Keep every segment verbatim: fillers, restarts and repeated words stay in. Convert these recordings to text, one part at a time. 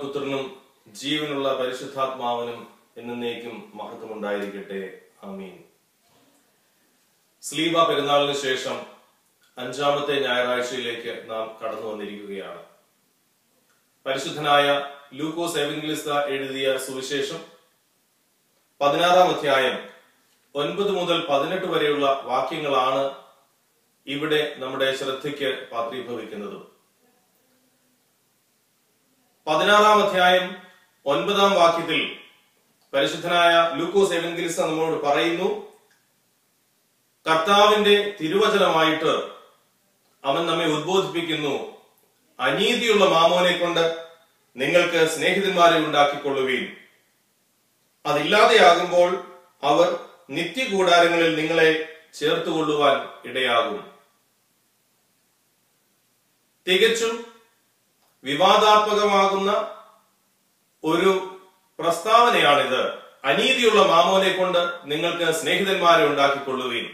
പുത്രനും ജീവനുള്ള പരിശുദ്ധാത്മാവിനും എന്നേക്കും മഹത്വമുണ്ടായിരിക്കട്ടെ. ആമീൻ. സ്ലീബ പെരുന്നാളിന് ശേഷം അഞ്ചാമത്തെ ഞായറാഴ്ചയിലേക്ക് നാം കടന്നു വന്നിരിക്കുകയാണ്. പരിശുദ്ധനായ ലൂക്കോസ് എവൻഗലിസ്ത എഴുതിയ സുവിശേഷം പതിനാറാം അധ്യായം ഒൻപത് മുതൽ പതിനെട്ട് വരെയുള്ള വാക്യങ്ങളാണ് ഇവിടെ നമ്മുടെ ശ്രദ്ധയ്ക്ക് പാത്രീഭവിക്കുന്നത്. പതിനാറാം അധ്യായം ഒൻപതാം വാക്യത്തിൽ പരിശുദ്ധനായ ലൂക്കോസ് എവൻഗലിസ്ത നമ്മളോട് പറയുന്നു, കർത്താവിന്റെ തിരുവചനമായിട്ട് അവൻ നമ്മെ ഉദ്ബോധിപ്പിക്കുന്നു, അനീതിയുള്ള മാമോനെ കൊണ്ട് നിങ്ങൾക്ക് സ്നേഹിതന്മാരെ ഉണ്ടാക്കിക്കൊള്ളുവീൻ. അതില്ലാതെയാകുമ്പോൾ അവർ നിത്യകൂടാരങ്ങളിൽ നിങ്ങളെ ചേർത്തുകൊള്ളുവാൻ ഇടയാകും. തികച്ചും വിവാദാത്മകമാകുന്ന ഒരു പ്രസ്താവനയാണിത്. അനീതിയുള്ള മാമോനെ കൊണ്ട് നിങ്ങൾക്ക് സ്നേഹിതന്മാരെ ഉണ്ടാക്കിക്കൊള്ളുവീൻ.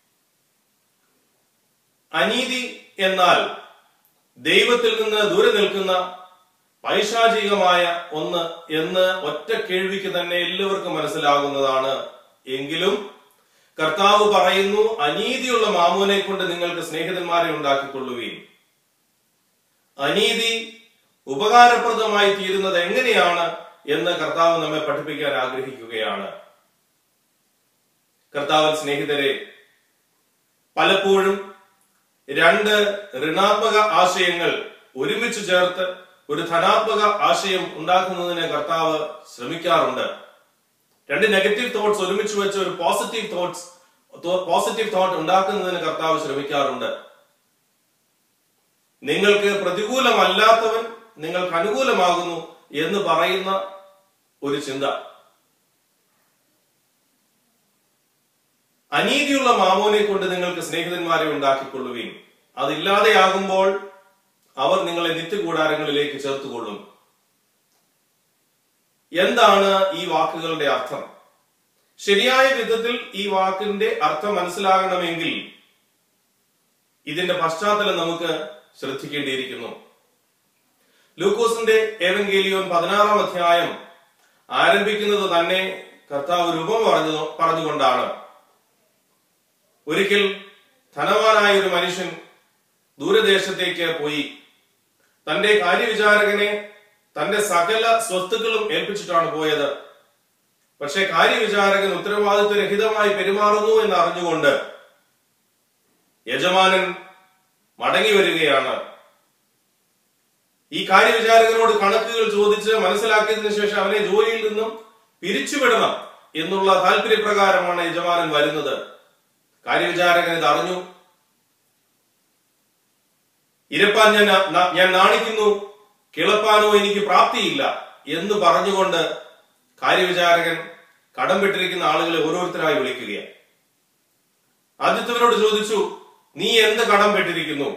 അനീതി എന്നാൽ ദൈവത്തിൽ നിന്ന് ദൂരെ നിൽക്കുന്ന പൈശാചികമായ ഒന്ന് എന്ന് ഒറ്റ കേൾവിക്ക് തന്നെ എല്ലാവർക്കും മനസ്സിലാകുന്നതാണ്. എങ്കിലും കർത്താവ് പറയുന്നു, അനീതിയുള്ള മാമോനെ കൊണ്ട് നിങ്ങൾക്ക് സ്നേഹിതന്മാരെ ഉണ്ടാക്കിക്കൊള്ളുവീൻ. അനീതി ഉപകാരപ്രദമായി തീരുന്നത് എങ്ങനെയാണ് എന്ന് കർത്താവ് നമ്മെ പഠിപ്പിക്കാൻ ആഗ്രഹിക്കുകയാണ്. കർത്താവ് സ്നേഹിതരെ, പലപ്പോഴും രണ്ട് ഋണാത്മക ആശയങ്ങൾ ഒരുമിച്ച് ചേർത്ത് ഒരു ധനാത്മക ആശയം ഉണ്ടാക്കുന്നതിന് കർത്താവ് ശ്രമിക്കാറുണ്ട്. രണ്ട് നെഗറ്റീവ് തോട്ട്സ് ഒരുമിച്ച് വെച്ച് ഒരു പോസിറ്റീവ് തോട്ട്സ് പോസിറ്റീവ് തോട്ട് ഉണ്ടാക്കുന്നതിന് കർത്താവ് ശ്രമിക്കാറുണ്ട്. നിങ്ങൾക്ക് പ്രതികൂലമല്ലാത്തവൻ നിങ്ങൾക്ക് അനുകൂലമാകുന്നു എന്ന് പറയുന്ന ഒരു ചിന്ത. അനീതിയുള്ള മാമോനെ കൊണ്ട് നിങ്ങൾക്ക് സ്നേഹിതന്മാരെ ഉണ്ടാക്കിക്കൊള്ളുവീൻ. അതില്ലാതെയാകുമ്പോൾ അവർ നിങ്ങളെ നിത്യകൂടാരങ്ങളിലേക്ക് ചേർത്തുകൊള്ളും. എന്താണ് ഈ വാക്കുകളുടെ അർത്ഥം? ശരിയായ വിധത്തിൽ ഈ വാക്കിന്റെ അർത്ഥം മനസ്സിലാകണമെങ്കിൽ ഇതിന്റെ പശ്ചാത്തലം നമുക്ക് ശ്രദ്ധിക്കേണ്ടിയിരിക്കുന്നു. ലൂക്കോസിന്റെ ഏവൻഗേലിയോൻ പതിനാറാം അധ്യായം ആരംഭിക്കുന്നത് തന്നെ കർത്താവ് ഒരു ഉപമ പറഞ്ഞു പറഞ്ഞുകൊണ്ടാണ്. ഒരിക്കൽ ധനവാനായ ഒരു മനുഷ്യൻ ദൂരദേശത്തേക്ക് പോയി തന്റെ കാര്യവിചാരകനെ തന്റെ സകല സ്വത്തുക്കളും ഏൽപ്പിച്ചിട്ടാണ് പോയത്. പക്ഷെ കാര്യവിചാരകൻ ഉത്തരവാദിത്വരഹിതമായി പെരുമാറുന്നു എന്ന് അറിഞ്ഞുകൊണ്ട് യജമാനൻ മടങ്ങി വരികയാണ്. ഈ കാര്യവിചാരകനോട് കണക്കുകൾ ചോദിച്ച് മനസ്സിലാക്കിയതിനു ശേഷം അവനെ ജോലിയിൽ നിന്നും പിരിച്ചുവിടണം എന്നുള്ള താല്പര്യപ്രകാരമാണ് യജമാനൻ വരുന്നത്. കാര്യവിചാരകൻ ഇത് അറിഞ്ഞു. ഇരപ്പാൻ ഞാൻ ഞാൻ നാണിക്കുന്നു, കിളപ്പാനോ എനിക്ക് പ്രാപ്തിയില്ല എന്ന് പറഞ്ഞുകൊണ്ട് കാര്യവിചാരകൻ കടം പെട്ടിരിക്കുന്ന ആളുകളെ ഓരോരുത്തരായി വിളിക്കുകയാണ്. ആദ്യത്തവനോട് ചോദിച്ചു, നീ എന്ത് കടം പെട്ടിരിക്കുന്നു?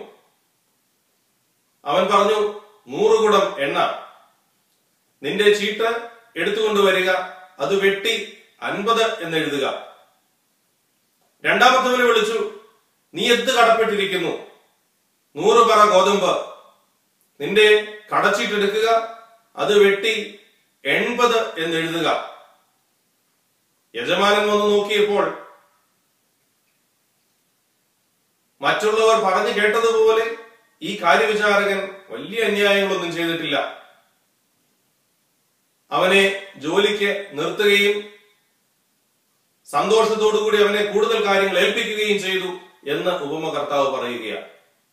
അവൻ പറഞ്ഞു, നൂറ് കുടം എണ്ണ. നിന്റെ ചീട്ട് എടുത്തുകൊണ്ടുവരിക, അത് വെട്ടി അൻപത് എന്നെഴുതുക. രണ്ടാമത്തവനെ വിളിച്ചു, നീ എന്ത് കടപ്പെട്ടിരിക്കുന്നു? നൂറ് പറ ഗോതമ്പ്. നിന്റെ കടച്ചീട്ടെടുക്കുക, അത് വെട്ടി എൺപത് എന്നെഴുതുക. യജമാനൻ വന്ന് നോക്കിയപ്പോൾ മറ്റുള്ളവർ പറഞ്ഞു കേട്ടതുപോലെ ഈ കാര്യവിചാരകൻ വലിയ അന്യായങ്ങളൊന്നും ചെയ്തിട്ടില്ല. അവനെ ജോലിക്ക് നിർത്തുകയും സന്തോഷത്തോടുകൂടി അവനെ കൂടുതൽ കാര്യങ്ങൾ ഏൽപ്പിക്കുകയും ചെയ്തു എന്ന് ഉപമ കർത്താവ് പറയുകയാണ്.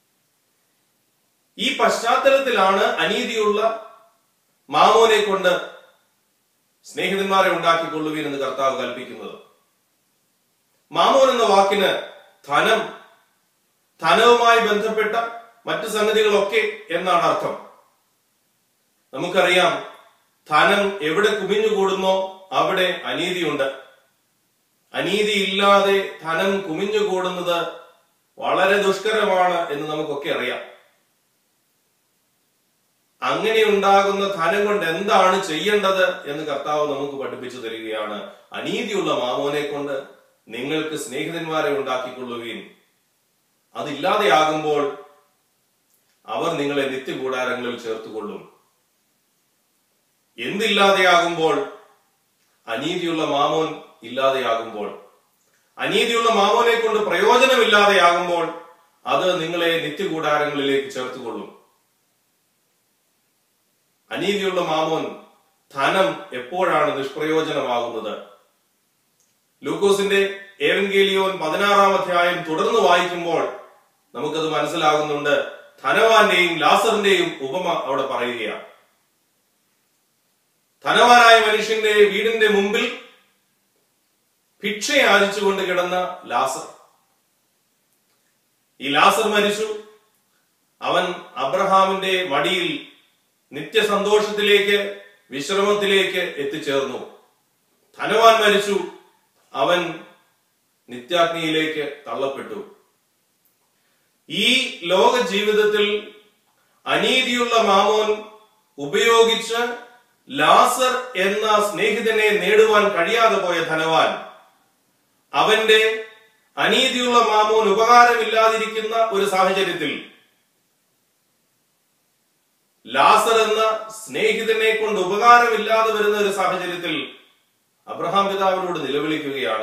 ഈ പശ്ചാത്തലത്തിലാണ് അനീതിയുള്ള മാമോനെ കൊണ്ട് സ്നേഹിതന്മാരെ ഉണ്ടാക്കിക്കൊള്ളുവീൻ എന്ന് കർത്താവ് കൽപ്പിക്കുന്നത്. മാമോൻ എന്ന വാക്കിന് ധനം, ധനവുമായി ബന്ധപ്പെട്ട മറ്റു സംഗതികളൊക്കെ എന്നാണ് അർത്ഥം. നമുക്കറിയാം, ധനം എവിടെ കുമിഞ്ഞുകൂടുന്നോ അവിടെ അനീതിയുണ്ട്. അനീതി ഇല്ലാതെ ധനം കുമിഞ്ഞുകൂടുന്നത് വളരെ ദുഷ്കരമാണ് എന്ന് നമുക്കൊക്കെ അറിയാം. അങ്ങനെ ഉണ്ടാകുന്ന ധനം കൊണ്ട് എന്താണ് ചെയ്യേണ്ടത് എന്ന് കർത്താവ് നമുക്ക് പഠിപ്പിച്ചു തരികയാണ്. അനീതിയുള്ള മാമോനെ കൊണ്ട് നിങ്ങൾക്ക് സ്നേഹിതന്മാരെ ഉണ്ടാക്കിക്കൊള്ളുവീൻ. അതില്ലാതെയാകുമ്പോൾ അവർ നിങ്ങളെ നിത്യകൂടാരങ്ങളിൽ ചേർത്തുകൊള്ളും. എന്തില്ലാതെയാകുമ്പോൾ? അനീതിയുള്ള മാമോൻ ഇല്ലാതെയാകുമ്പോൾ, അനീതിയുള്ള മാമോനെ കൊണ്ട് പ്രയോജനമില്ലാതെയാകുമ്പോൾ അത് നിങ്ങളെ നിത്യകൂടാരങ്ങളിലേക്ക് ചേർത്തുകൊള്ളും. അനീതിയുള്ള മാമോൻ, ധനം എപ്പോഴാണ് നിഷ്പ്രയോജനമാകുന്നത്? ലൂക്കോസിന്റെ ഏവൻഗേലിയോൻ പതിനാറാം അധ്യായം തുടർന്ന് വായിക്കുമ്പോൾ നമുക്കത് മനസ്സിലാകുന്നുണ്ട്. ധനവാന്റെയും ലാസറിന്റെയും ഉപമ അവിടെ പറയുകയാണ്. ധനവാനായ മനുഷ്യന്റെ വീടിന്റെ മുമ്പിൽ ഭിക്ഷ യാചിച്ചുകൊണ്ട് കിടന്ന ലാസർ. ഈ ലാസർ മരിച്ചു. അവൻ അബ്രഹാമിന്റെ മടിയിൽ നിത്യസന്തോഷത്തിലേക്ക്, വിശ്രമത്തിലേക്ക് എത്തിച്ചേർന്നു. ധനവാൻ മരിച്ചു. അവൻ നിത്യാഗ്നിയിലേക്ക് തള്ളപ്പെട്ടു. ഈ ലോക ജീവിതത്തിൽ അനീതിയുള്ള മാമോൻ ഉപയോഗിച്ച് ലാസർ എന്ന സ്നേഹിതനെ നേടുവാൻ കഴിയാതെ പോയ ധനവാൻ, അവന്റെ അനീതിയുള്ള മാമോൻ ഉപകാരമില്ലാതിരിക്കുന്ന ഒരു സാഹചര്യത്തിൽ ലാസർ എന്ന സ്നേഹിതനെ കൊണ്ട് ഉപകാരമില്ലാതെ വരുന്ന ഒരു സാഹചര്യത്തിൽ അബ്രഹാം പിതാവിനോട് നിലവിളിക്കുകയാണ്.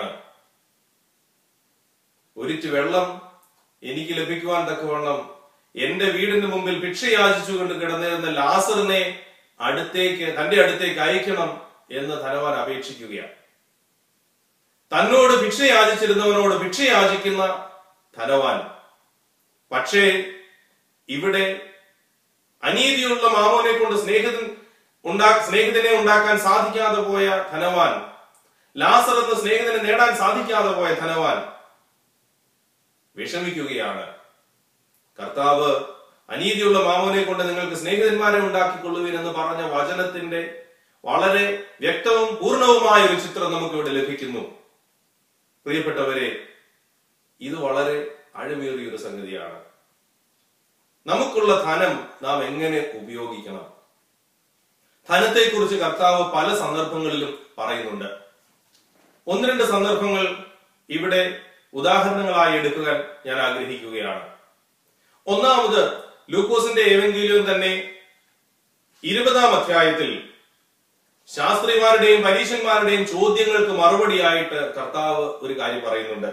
ഒരിറ്റ് വെള്ളം എനിക്ക് ലഭിക്കുവാൻ തക്കവണ്ണം എന്റെ വീടിന് മുമ്പിൽ ഭിക്ഷ യാചിച്ചുകൊണ്ട് കിടന്നിരുന്ന ലാസറിനെ അടുത്തേക്ക് തന്റെ അടുത്തേക്ക് അയക്കണം എന്ന് ധനവാൻ അപേക്ഷിക്കുകയാണ്. തന്നോട് ഭിക്ഷ യാചിച്ചിരുന്നവനോട് ഭിക്ഷ യാചിക്കുന്ന ധനവാൻ. പക്ഷേ ഇവിടെ അനീതിയുള്ള മാമോനെ കൊണ്ട് സ്നേഹിതൻ ഉണ്ടാ സ്നേഹിതനെ ഉണ്ടാക്കാൻ സാധിക്കാതെ പോയ ധനവാൻ, ലാസർ എന്ന സ്നേഹിതനെ നേടാൻ സാധിക്കാതെ പോയ ധനവാൻ വിഷമിക്കുകയാണ്. കർത്താവ് അനീതിയുള്ള മാമോനെ കൊണ്ട് നിങ്ങൾക്ക് സ്നേഹിതന്മാരെ ഉണ്ടാക്കിക്കൊള്ളുവിൻ എന്ന് പറഞ്ഞ വചനത്തിന്റെ വളരെ വ്യക്തവും പൂർണ്ണവുമായ ഒരു ചിത്രം നമുക്ക് ഇവിടെ ലഭിക്കുന്നു. പ്രിയപ്പെട്ടവരെ, ഇത് വളരെ ആഴമേറിയ ഒരു സംഗതിയാണ്. നമുക്കുള്ള ധനം നാം എങ്ങനെ ഉപയോഗിക്കണം? ധനത്തെക്കുറിച്ച് കർത്താവ് പല സന്ദർഭങ്ങളിലും പറയുന്നുണ്ട്. ഒന്ന് രണ്ട് സന്ദർഭങ്ങൾ ഇവിടെ ഉദാഹരണങ്ങളായി എടുക്കാൻ ഞാൻ ആഗ്രഹിക്കുകയാണ്. ഒന്നാമത്, ലൂക്കോസിന്റെ ഏവൻഗേലിയോൻ തന്നെ ഇരുപതാം അധ്യായത്തിൽ ശാസ്ത്രിമാരുടെയും പരീശന്മാരുടെയും ചോദ്യങ്ങൾക്ക് മറുപടിയായിട്ട് കർത്താവ് ഒരു കാര്യം പറയുന്നുണ്ട്.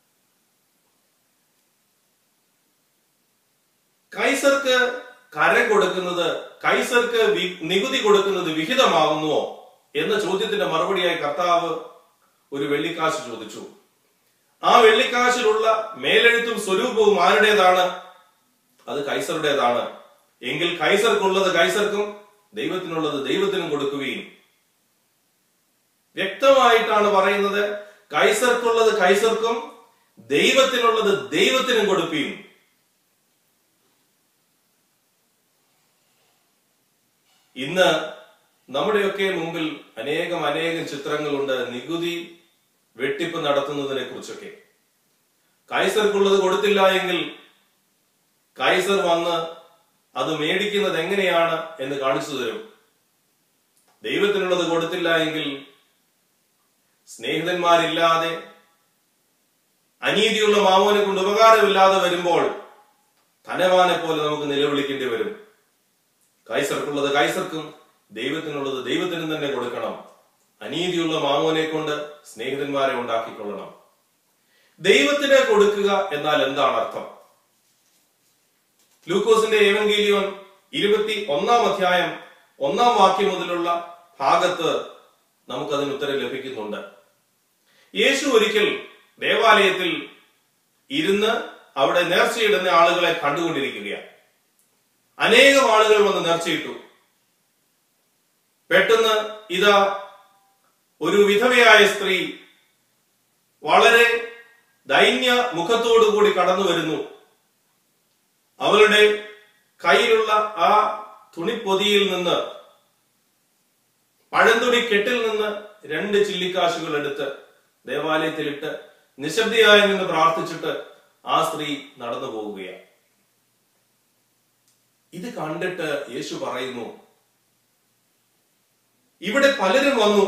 കൈസർക്ക് കരം കൊടുക്കുന്നത്, കൈസർക്ക് നികുതി കൊടുക്കുന്നത് വിഹിതമാകുന്നുവോ എന്ന ചോദ്യത്തിന്റെ മറുപടിയായി കർത്താവ് ഒരു വെള്ളിക്കാശ് ചോദിച്ചു. ആ വെള്ളിക്കാശിലുള്ള മേലെഴുത്തും സ്വരൂപവും ആരുടേതാണ്? അത് കൈസറുടേതാണ്. എങ്കിൽ കൈസർക്കുള്ളത് കൈസർക്കും ദൈവത്തിനുള്ളത് ദൈവത്തിനും കൊടുക്കുകയും. വ്യക്തമായിട്ടാണ് പറയുന്നത്, കൈസർക്കുള്ളത് കൈസർക്കും ദൈവത്തിനുള്ളത് ദൈവത്തിനും കൊടുക്കുകയും. ഇന്ന് നമ്മുടെയൊക്കെ മുമ്പിൽ അനേകം അനേകം ചിത്രങ്ങളുണ്ട് നികുതി വെട്ടിപ്പ് നടത്തുന്നതിനെ കുറിച്ചൊക്കെ. കൈസർക്കുള്ളത് കൊടുത്തില്ല എങ്കിൽ കൈസർ വന്ന് അത് മേടിക്കുന്നത് എങ്ങനെയാണ് എന്ന് കാണിച്ചു തരും. ദൈവത്തിനുള്ളത് കൊടുത്തില്ല എങ്കിൽ സ്നേഹിതന്മാരില്ലാതെ അനീതിയുള്ള മാമോനെ കൊണ്ട് ഉപകാരമില്ലാതെ വരുമ്പോൾ ധനവാനെ പോലെ നമുക്ക് നിലവിളിക്കേണ്ടി വരും. കൈസർക്കുള്ളത് കൈസർക്കും ദൈവത്തിനുള്ളത് ദൈവത്തിനും തന്നെ കൊടുക്കണം. അനീതിയുള്ള മാമോനെ കൊണ്ട് സ്നേഹിതന്മാരെ ഉണ്ടാക്കിക്കൊള്ളണം. ദൈവത്തിന് കൊടുക്കുക എന്നാൽ എന്താണ് അർത്ഥം? ലൂക്കോസിന്റെ ഏവൻഗേലിയോൻ ഇരുപത്തി ഒന്നാം അധ്യായം ഒന്നാം വാക്യം മുതലുള്ള ഭാഗത്ത് നമുക്കതിന് ഉത്തരം ലഭിക്കുന്നുണ്ട്. യേശു ഒരിക്കൽ ദേവാലയത്തിൽ ഇരുന്ന് അവിടെ നേർച്ചയിടുന്ന ആളുകളെ കണ്ടുകൊണ്ടിരിക്കുകയാണ്. അനേകം ആളുകൾ വന്ന് നേർച്ചയിട്ടു. പെട്ടെന്ന് ഇതാ ഒരു വിധവയായ സ്ത്രീ വളരെ ദൈന്യ മുഖത്തോടുകൂടി കടന്നു വരുന്നു. അവളുടെ കയ്യിലുള്ള ആ തുണിപ്പൊതിയിൽ നിന്ന്, പഴന്തുണി കെട്ടിൽ നിന്ന് രണ്ട് ചില്ലിക്കാശുകൾ എടുത്ത് ദേവാലയത്തിലിട്ട് നിശബ്ദയായി നിന്ന് പ്രാർത്ഥിച്ചിട്ട് ആ സ്ത്രീ നടന്നു പോവുകയാണ്. ഇത് കണ്ടിട്ട് യേശു പറയുന്നു, ഇവിടെ പലരും വന്നു,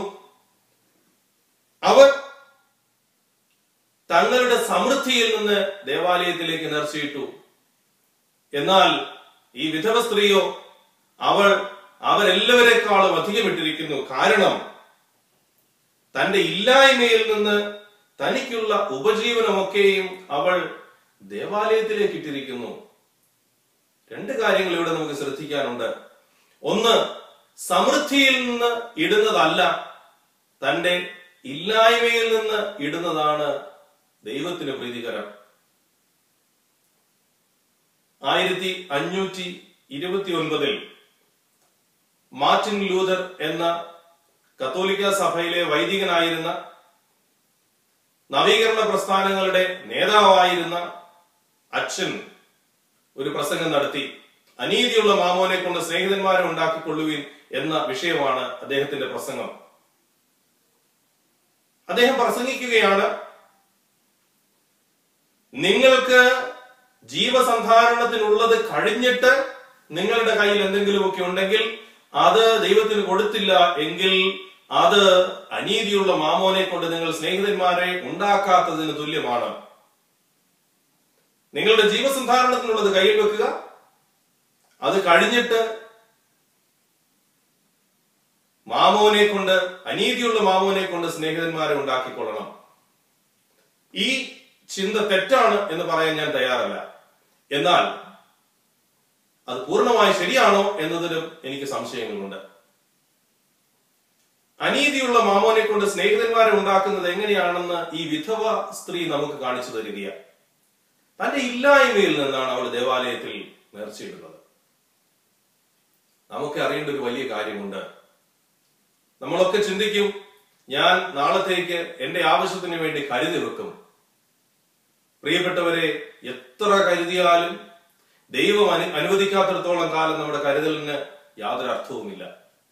അവർ തങ്ങളുടെ സമൃദ്ധിയിൽ നിന്ന് ദേവാലയത്തിലേക്ക് നേർച്ചയിട്ടു. എന്നാൽ ഈ വിധവ സ്ത്രീയോ അവൾ അവരെല്ലാവരെക്കാളും അധികം ഇട്ടിരിക്കുന്നു. കാരണം തന്റെ ഇല്ലായ്മയിൽ നിന്ന് തനിക്കുള്ള ഉപജീവനമൊക്കെയും അവൾ ദേവാലയത്തിലേക്ക് ഇട്ടിരിക്കുന്നു. രണ്ട് കാര്യങ്ങൾ ഇവിടെ നമുക്ക് ശ്രദ്ധിക്കാനുണ്ട്. ഒന്ന്, സമൃദ്ധിയിൽ നിന്ന് ഇടുന്നതല്ല, തന്റെ ഇല്ലായ്മയിൽ നിന്ന് ഇടുന്നതാണ് ദൈവത്തിന് പ്രീതികരം. ആയിരത്തി അഞ്ഞൂറ്റി ഇരുപത്തി ഒൻപതിൽ മാർട്ടിൻ ലൂതർ എന്ന കത്തോലിക്ക സഭയിലെ വൈദികനായിരുന്ന, നവീകരണ പ്രസ്ഥാനങ്ങളുടെ നേതാവായിരുന്ന അച്ഛൻ ഒരു പ്രസംഗം നടത്തി. അനീതിയുള്ള മാമോനെ കൊണ്ട് സ്നേഹിതന്മാരെ ഉണ്ടാക്കിക്കൊള്ളുവിൻ എന്ന വിഷയമാണ് അദ്ദേഹത്തിന്റെ പ്രസംഗം. അദ്ദേഹം പ്രസംഗിക്കുകയാണ്, നിങ്ങൾക്ക് ജീവസന്ധാരണത്തിനുള്ളത് കഴിഞ്ഞിട്ട് നിങ്ങളുടെ കയ്യിൽ എന്തെങ്കിലുമൊക്കെ ഉണ്ടെങ്കിൽ അത് ദൈവത്തിന് കൊടുത്തില്ല എങ്കിൽ അത് അനീതിയുള്ള മാമോനെ കൊണ്ട് നിങ്ങൾ സ്നേഹിതന്മാരെ ഉണ്ടാക്കാത്തതിന് തുല്യമാണ്. നിങ്ങളുടെ ജീവസന്ധാരണത്തിനുള്ളത് കയ്യിൽ വെക്കുക, അത് കഴിഞ്ഞിട്ട് മാമോനെ കൊണ്ട്, അനീതിയുള്ള മാമോനെ കൊണ്ട് സ്നേഹിതന്മാരെ ഉണ്ടാക്കിക്കൊള്ളണം. ഈ ചിന്ത തെറ്റാണ് എന്ന് പറയാൻ ഞാൻ തയ്യാറല്ല. എന്നാൽ അത് പൂർണ്ണമായി ശരിയാണോ എന്നതിലും എനിക്ക് സംശയങ്ങളുണ്ട്. അനീതിയുള്ള മാമോനെ കൊണ്ട് സ്നേഹിതന്മാരെ ഉണ്ടാക്കുന്നത് എങ്ങനെയാണെന്ന് ഈ വിധവ സ്ത്രീ നമുക്ക് കാണിച്ചു തരികയാണ്. തന്റെ ഇല്ലായ്മയിൽ നിന്നാണ് അവൾ ദേവാലയത്തിൽ നേർച്ചയിടുന്നത്. നമുക്ക് അറിയേണ്ട ഒരു വലിയ കാര്യമുണ്ട്. നമ്മളൊക്കെ ചിന്തിക്കും, ഞാൻ നാളത്തേക്ക് എന്റെ ആവശ്യത്തിന് വേണ്ടി കരുതി വെക്കും. പ്രിയപ്പെട്ടവരെ, എത്ര കരുതിയാലും ദൈവം അനു അനുവദിക്കാത്തിടത്തോളം കാലം നമ്മുടെ കരുതലിന് യാതൊരു അർത്ഥവുമില്ല.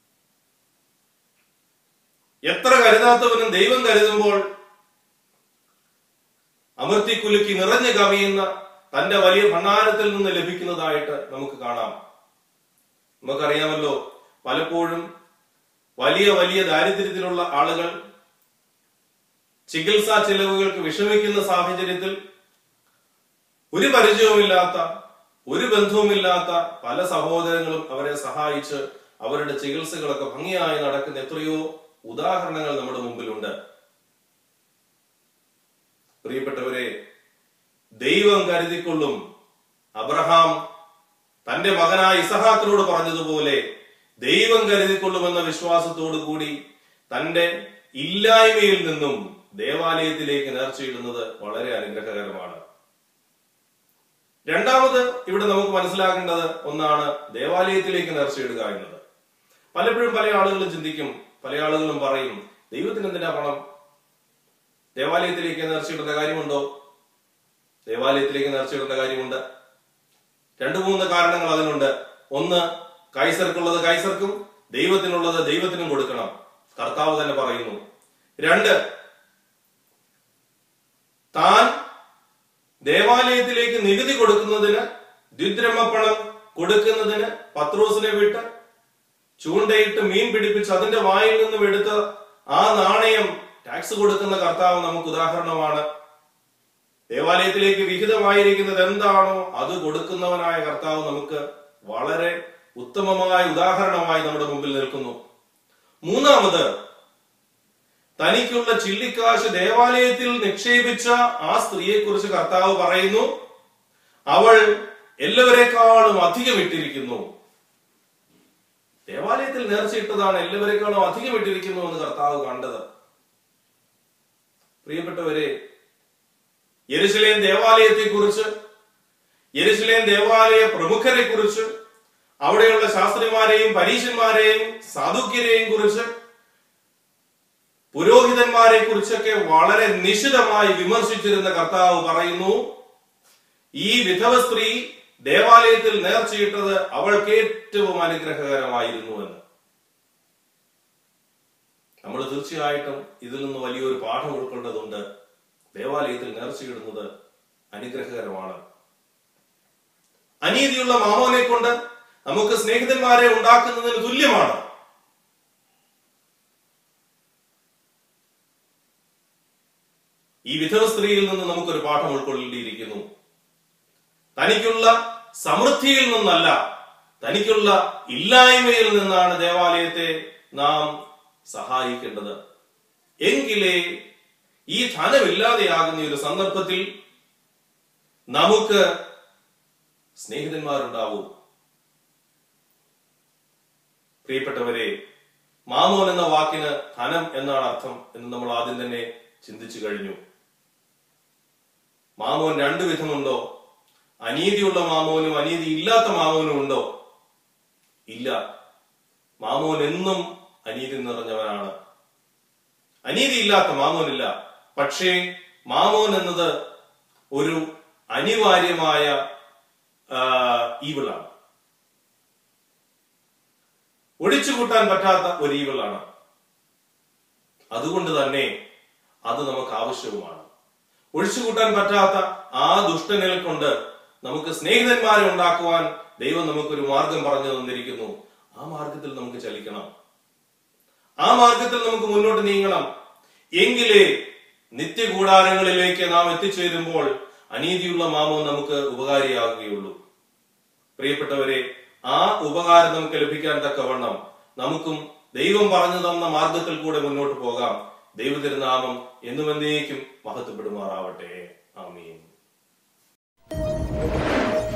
എത്ര കരുതാത്തവനും ദൈവം കരുതുമ്പോൾ അമർത്തിക്കുലുക്കി നിറഞ്ഞു കവിയുന്ന തന്റെ വലിയ ഭണ്ഡാരത്തിൽ നിന്ന് ലഭിക്കുന്നതായിട്ട് നമുക്ക് കാണാം. നമുക്കറിയാമല്ലോ, പലപ്പോഴും വലിയ വലിയ ദാരിദ്ര്യത്തിലുള്ള ആളുകൾ ചികിത്സാ ചെലവുകൾക്ക് വിഷമിക്കുന്ന സാഹചര്യത്തിൽ ഒരു പരിചയവുമില്ലാത്ത, ഒരു ബന്ധവുമില്ലാത്ത പല സഹോദരങ്ങളും അവരെ സഹായിച്ച് അവരുടെ ചികിത്സകളൊക്കെ ഭംഗിയായി നടക്കുന്ന എത്രയോ ഉദാഹരണങ്ങൾ നമ്മുടെ മുമ്പിലുണ്ട്. പ്രിയപ്പെട്ടവരെ, ദൈവം കരുതിക്കൊള്ളും. അബ്രഹാം തന്റെ മകനായ ഇസഹാക്കിനോട് പറഞ്ഞതുപോലെ ദൈവം കരുതിക്കൊള്ളുമെന്ന വിശ്വാസത്തോടു കൂടി തന്റെ ഇല്ലായ്മയിൽ നിന്നും ദേവാലയത്തിലേക്ക് നേർച്ചയിടുന്നത് വളരെ അനുഗ്രഹകരമാണ്. രണ്ടാമത് ഇവിടെ നമുക്ക് മനസ്സിലാക്കേണ്ടത് ഒന്നാണ് ദേവാലയത്തിലേക്ക് നേർച്ചയിടുക എന്നത്. പലപ്പോഴും പല ആളുകളും ചിന്തിക്കും, പല ആളുകളും പറയും, ദൈവത്തിന് എന്തിനാ പണം? ദേവാലയത്തിലേക്ക് നേർച്ചയിടേണ്ട കാര്യമുണ്ടോ? ദേവാലയത്തിലേക്ക് നേർച്ചയിടേണ്ട കാര്യമുണ്ട്. രണ്ടു മൂന്ന് കാരണങ്ങൾ അതിനുണ്ട്. ഒന്ന്, കൈസർക്കുള്ളത് കൈസർക്കും ദൈവത്തിനുള്ളത് ദൈവത്തിനും കൊടുക്കണം, കർത്താവ് തന്നെ പറയുന്നു. രണ്ട്, താൻ ദേവാലയത്തിലേക്ക് നികുതി കൊടുക്കുന്നതിന്, ദ്വിദ്രഹ്മപ്പണം കൊടുക്കുന്നതിന് പത്രോസിനെ വിട്ട് ചൂണ്ടയിട്ട് മീൻ പിടിപ്പിച്ച് അതിന്റെ വായിൽ നിന്നും എടുത്ത് ആ നാണയം ടാക്സ് കൊടുക്കുന്ന കർത്താവ് നമുക്ക് ഉദാഹരണമാണ്. ദേവാലയത്തിലേക്ക് വിഹിതമായിരിക്കുന്നത് എന്താണോ അത് കൊടുക്കുന്നവനായ കർത്താവ് നമുക്ക് വളരെ ഉത്തമമായ ഉദാഹരണമായി നമ്മുടെ മുമ്പിൽ നിൽക്കുന്നു. മൂന്നാമത്, തനിക്കുള്ള ചില്ലിക്കാശ് ദേവാലയത്തിൽ നിക്ഷേപിച്ച ആ സ്ത്രീയെ കുറിച്ച് കർത്താവ് പറയുന്നു, അവൾ എല്ലാവരെക്കാളും അധികം ഇട്ടിരിക്കുന്നു. ദേവാലയത്തിൽ നേർച്ചയിട്ടതാണ് എല്ലാവരെക്കാളും അധികം ഇട്ടിരിക്കുന്നു എന്ന് കർത്താവ് കണ്ടത്. പ്രിയപ്പെട്ടവരെ, യെരുശലേം ദേവാലയത്തെ കുറിച്ച്, യെരുശലേം ദേവാലയ പ്രമുഖരെ കുറിച്ച്, അവിടെയുള്ള ശാസ്ത്രിമാരെയും പരീശന്മാരെയും സാധുക്യരെയും കുറിച്ച്, പുരോഹിതന്മാരെ കുറിച്ചൊക്കെ വളരെ നിശിതമായി വിമർശിച്ചിരുന്ന കർത്താവ് പറയുന്നു, ഈ വിധവ സ്ത്രീ ദേവാലയത്തിൽ നേർച്ചയിട്ടത് അവൾക്ക് ഏറ്റവും അനുഗ്രഹകരമായിരുന്നു എന്ന്. നമ്മൾ തീർച്ചയായിട്ടും ഇതിൽ നിന്ന് വലിയൊരു പാഠം ഉൾക്കൊണ്ടതുണ്ട്. ദേവാലയത്തിൽ നേർച്ചയിടുന്നത് അനുഗ്രഹകരമാണ്. അനീതിയുള്ള മാമോനെ കൊണ്ട് നമുക്ക് സ്നേഹിതന്മാരെ ഉണ്ടാക്കുന്നതിന് തുല്യമാണ്. ഈ വിധവ സ്ത്രീയിൽ നിന്ന് നമുക്കൊരു പാഠം ഉൾക്കൊള്ളേണ്ടിയിരിക്കുന്നു. തനിക്കുള്ള സമൃദ്ധിയിൽ നിന്നല്ല, തനിക്കുള്ള ഇല്ലായ്മയിൽ നിന്നാണ് ദേവാലയത്തെ നാം സഹായിക്കേണ്ടത്. എങ്കിലേ ഈ ധനമില്ലാതെയാകുന്ന ഒരു സന്ദർഭത്തിൽ നമുക്ക് സ്നേഹിതന്മാരുണ്ടാവൂ. പ്രിയപ്പെട്ടവരെ, മാമോൻ എന്ന വാക്കിന് ധനം എന്നാണ് അർത്ഥം എന്ന് നമ്മൾ ആദ്യം തന്നെ ചിന്തിച്ചു കഴിഞ്ഞു. മാമോൻ രണ്ടു വിധമുണ്ടോ? അനീതിയുള്ള മാമോനും അനീതി ഇല്ലാത്ത മാമോനും ഉണ്ടോ? ഇല്ല. മാമോൻ എന്നും അനീതി നിറഞ്ഞവനാണ്. അനീതി ഇല്ലാത്ത മാമോനില്ല. പക്ഷേ മാമോൻ എന്നത് ഒരു അനിവാര്യമായ ഈവിളാണ്, ഒഴിച്ചുകൂട്ടാൻ പറ്റാത്ത ഒരു ഈവിളാണ്. അതുകൊണ്ട് തന്നെ അത് നമുക്ക് ആവശ്യവുമാണ്. ഒഴിച്ചുകൂട്ടാൻ പറ്റാത്ത ആ ദുഷ്ടനിൽ കൊണ്ട് നമുക്ക് സ്നേഹിതന്മാരെ ഉണ്ടാക്കുവാൻ ദൈവം നമുക്കൊരു മാർഗം പറഞ്ഞു തന്നിരിക്കുന്നു. ആ മാർഗത്തിൽ നമുക്ക് ചലിക്കണം. ആ മാർഗത്തിൽ നമുക്ക് മുന്നോട്ട് നീങ്ങണം. എങ്കിലേ നിത്യകൂടാരങ്ങളിലേക്ക് നാം എത്തിച്ചേരുമ്പോൾ അനീതിയുള്ള മാമോൻ നമുക്ക് ഉപകാരിയാകുകയുള്ളൂ. പ്രിയപ്പെട്ടവരെ, ആ ഉപകാരം നമുക്ക് ലഭിക്കാൻ തക്കവണ്ണം നമുക്കും ദൈവം പറഞ്ഞു തന്ന മാർഗത്തിൽ കൂടെ മുന്നോട്ട് പോകാം. ദൈവതിരുനാമം എന്നും എന്നേക്കും മഹത്വപ്പെടുമാറാവട്ടെ. ആമീൻ.